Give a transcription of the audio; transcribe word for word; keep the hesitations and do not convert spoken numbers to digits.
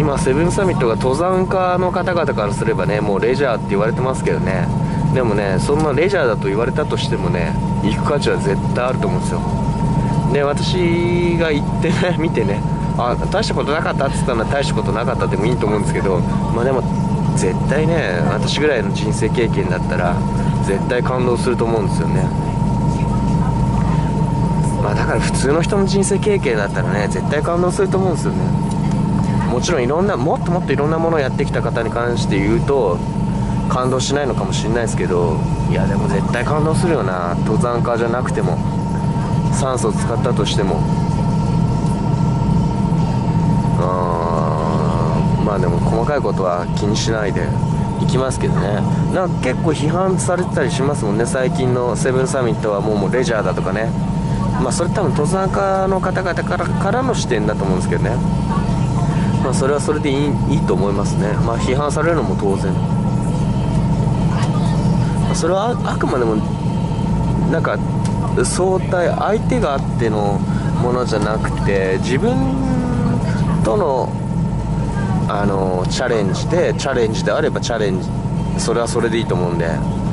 今セブンサミットが登山家の方々からすればね、もうレジャーって言われてますけどね。でもね、そんなレジャーだと言われたとしてもね、行く価値は絶対あると思うんですよ。で、私が行ってね、見てね、あ、大したことなかったって言ったら大したことなかったでもいいと思うんですけど、まあでも絶対ね、私ぐらいの人生経験だったら絶対感動すると思うんですよね。まあだから普通の人の人生経験だったらね、絶対感動すると思うんですよね。もちろんいろんな、もっともっといろんなものをやってきた方に関して言うと感動しないのかもしれないですけど、いやでも絶対感動するよな。登山家じゃなくても、酸素を使ったとしても。あー、まあでも細かいことは気にしないで行きますけどね。なんか結構批判されてたりしますもんね、最近のセブンサミットは。もうもうレジャーだとかね。まあそれ多分登山家の方々からからの視点だと思うんですけどね。まあそれはそれでいい、いいと思いますね。まあ批判されるのも当然。それは あ, あくまでもなんか相対、相手があってのものじゃなくて、自分とのあのチャレンジで、チャレンジであればチャレンジ、それはそれでいいと思うんで。